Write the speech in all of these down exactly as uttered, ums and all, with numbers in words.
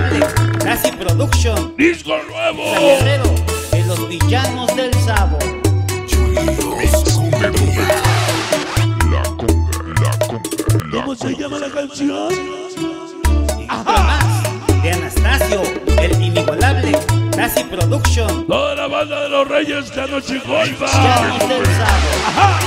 Inigualable, Casi Production. Disco nuevo. San Guerrero, de los villanos del Sabo. La conga, la conga, la ¿cómo se llama la canción? Ajá. De Anastasio, el Inigualable, Casi Production. Toda la banda de los Reyes de Anoche Golfa. Villanos del Sabo. Ajá.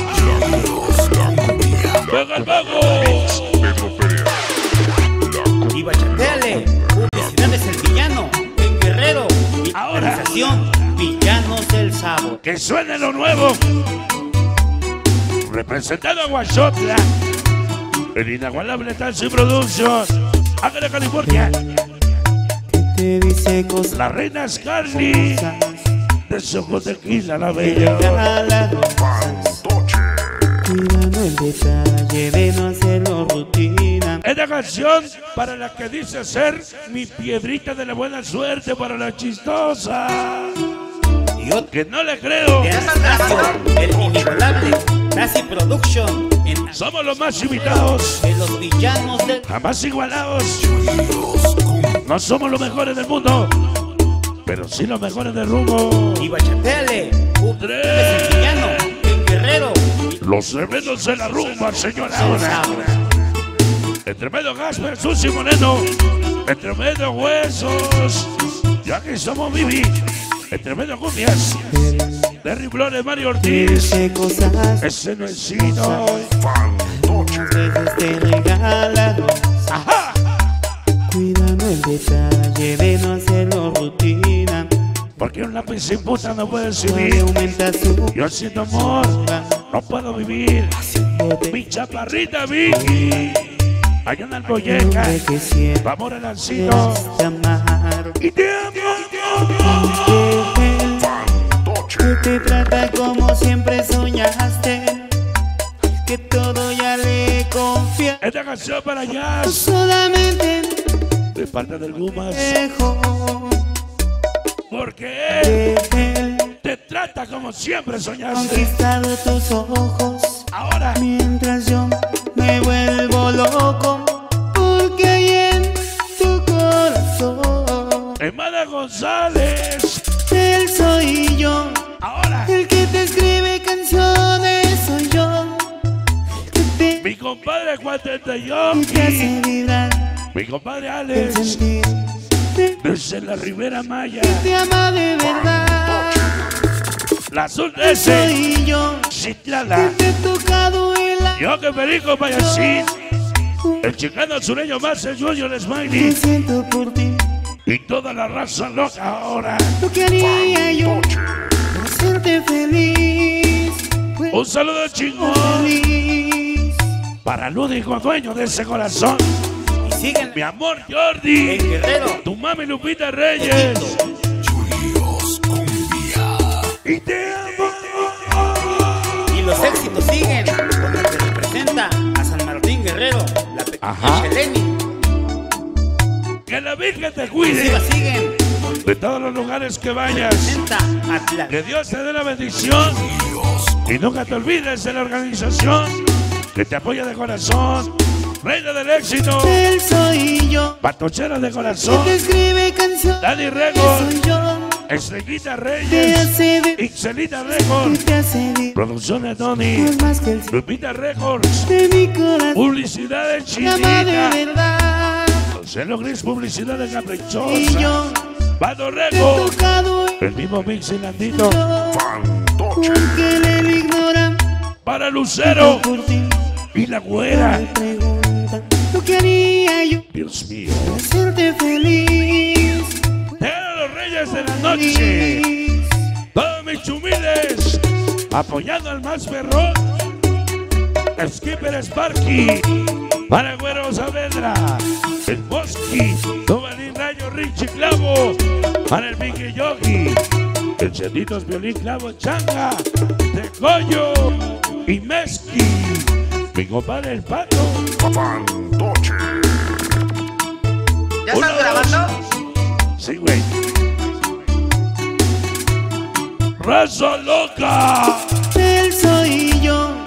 Venga el mago. Pedro Perea. Y bachateale, publicidades el villano, en Guerrero. Ahora. Organización, Villanos del Sabo. Que suene lo nuevo. Representando a Guachotla. El Inigualable Casi Production. Ángela, California. Te dice cosas. La reina Scarly. De Soco Tequila, la bella. Cuidando el detalle de no hacerlo rutina. Esta canción para la que dice ser mi piedrita de la buena suerte para la chistosa. Y otro Que no le creo. de Anastasio, el Inigualable, Casi Production. En Somos los más invitados. de los villanos del Jamás igualados. No somos los mejores del mundo, pero sí los mejores del rumbo. Y bachateale, publicidades el villano, en Guerrero. Los tremendos de la rumba, señora. Del Sabo. El tremendo Gasper, Susi Moreno. El tremendo Huesos. Ya que somos Vivi. El tremendo Cumbias. Derry Flores, Mario Ortiz. Dice cosas. Ese no es sino. Veces te regala rosas. Ajá. Cuidando el detalle de no hacerlo rutina. Porque un lápiz sin puta no puede Suave subir. aumenta su. Yo siento amor, no puedo vivir. Mi chaparrita Vicky. Allá en el Boyeca. Hombre que siempre Vamos al Alcino. te amar. Y te amo. Que te trata como siempre soñaste. Que todo ya le confía. Esta canción para Jazz. Solamente De parte del Gumas. dejo Porque él que él te trata como siempre soñaste. conquistado tus ojos. Ahora Mientras yo me vuelvo loco. Porque hay en tu corazón. Emana González. Él soy yo. Ahora El que te escribe canciones soy yo. Que te, mi compadre cuarenta y que te hace ocho. vibrar. Mi compadre El Alex. sentir. Desde la Ribera Maya. Te ama de verdad. La Azul Él ese. soy yo. Citlala. Que te he tocado en la. Yo que Perico Payasín. El chicano sureño más el Junior Me Smiley. siento por ti. Y toda la raza loca ahora. Lo que haría yo por hacerte feliz. Un saludo chingón Feliz. para el único dueño de ese corazón. Y siguen Mi amor Jordi. en Guerrero. Tu mami Lupita Reyes. Y te amo. Y los éxitos siguen con el que representa a San Martín Guerrero, la Ajá. pequeña Cheleni. Que la Virgen te Y cuide siguen de todos los lugares que vayas. representa a Tla- Que Dios te dé la bendición. Y nunca te olvides de la organización que te apoya de corazón. Reina del éxito. Él soy yo. Patochera de Que corazón. te escribe canciones. Dani Records. Soy yo. Estrellita Te Reyes. hace vibrar. Ixelita Que Records. te hace vibrar. Producciones Tony. Es más que el cielo Lupita Records. de mi corazón. Publicidad de Te ama de Chinita. verdad. Marcelo Gris, publicidad de Y Caprichosa. yo Bado te he Records. tocado en El mismo Mix y Landito. porque él ignora. Para Lucero. Por ti Y la güera. me preguntan lo que haría yo Dios mío. por hacerte feliz. Tengan los Reyes de la Noche. Feliz. Todos mis chumiles. Apoyando al más perrón. Skipper Sparky. Para Güero Saavedra. El Bosque. Tobalín Rayo Richie Clavo. Para el Mickey Yogi. El Cerditos Violín Clavo Changa. De Goyo. Y Mesqui. Mi compadre el Pato. ¿Ya estás grabando? Sí, güey. Raza loca. Él soy yo.